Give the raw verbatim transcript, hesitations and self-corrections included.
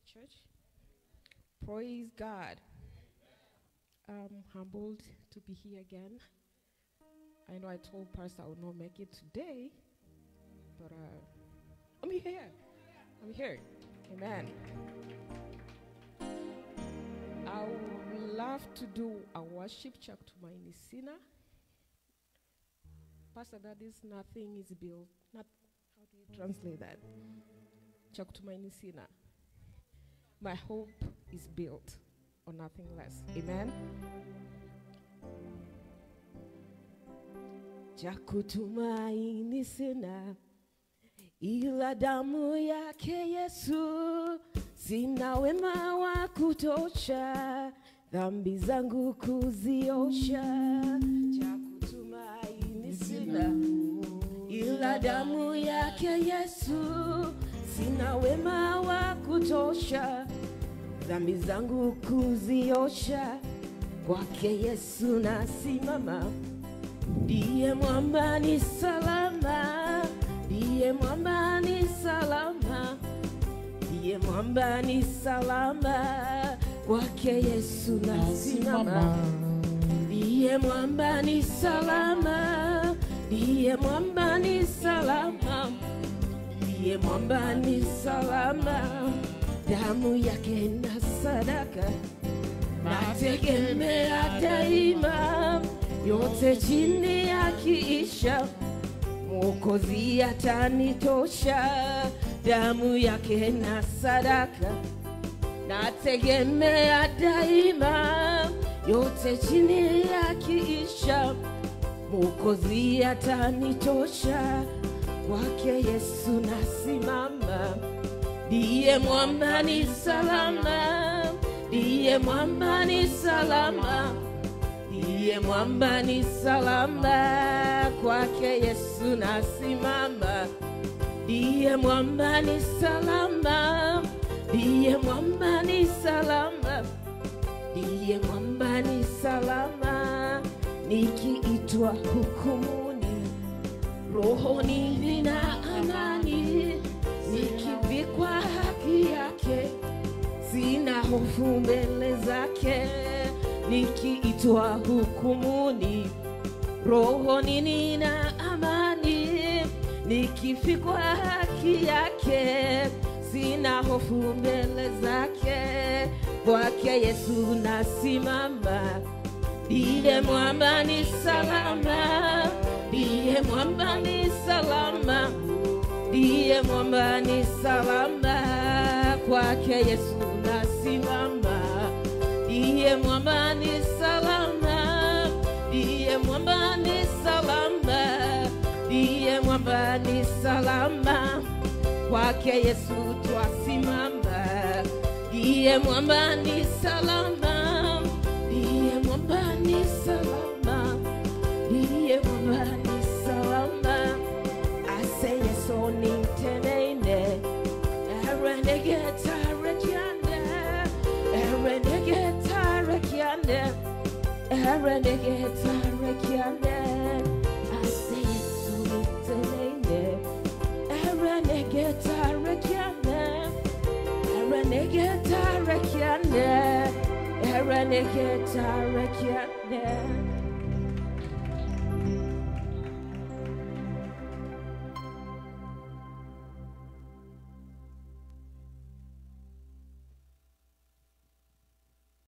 Church. Praise God. I'm humbled to be here again. I know I told Pastor I would not make it today, but uh, I'm here. I'm here. Amen. I would love to do a worship check to my Nisina. Pastor, that is nothing is built. Not, how do you translate that? Check to my Nisina. My hope is built on nothing less. Amen. Chakutumaini sina ila damu yake Yesu, sina wema wa kutosha dhambi zangu kuziosha. Chakutumaini sina ila damu yake Yesu, sina wema wa kutosha dhambi zangu kuziosha. Kwake Yesu nasimama, ndiye mwamba ni salama, ndiye mwamba ni salama, ndiye mwamba ni salama. Kwake Yesu nasimama, ndiye mwamba ni salama, ndiye mwamba ni salama, ndiye mwamba ni salama. Damu yake na sadaka nategemea daima, yote chini yakiisha Mwokozi atanitosha. Damu yake na sadaka nategemea daima, yote chini yakiisha Mwokozi atanitosha. Kwake Yesu nasimama, ndiye mwamba ni salama, ndiye mwamba ni salama, ndiye mwamba ni salama. Kwake Yesu nasimama, ndiye mwamba ni salama, ndiye mwamba ni salama, ndiye mwamba ni salama. Nikiitwa hukumuni, rohoni nina amani, nikivikwa haki yake sina hofu mbele zake. Nikiitwa hukumuni, rohoni nina amani, nikifikwa haki yake sina hofu mbele zake. Kwake Yesu nasimama, ndiye mwamba ni salama, ndiye mwamba ni salama, ndiye mwamba ni salama. Kwake Yesu nasimama, ndiye mwamba ni salama, ndiye mwamba ni salama, ndiye mwamba ni salama. Kwake Yesu twasimama, ndiye mwamba ni salama, ndiye mwamba ni salama, ndiye mwamba ni salama. Ase Yesu ninteneine, erenegeta rekiande, erenegeta rekiande, erenegeta rekiande. Ase Yesu ninteneine, erenegeta rekiande, erenegeta rekiande, erenegeta rekiande.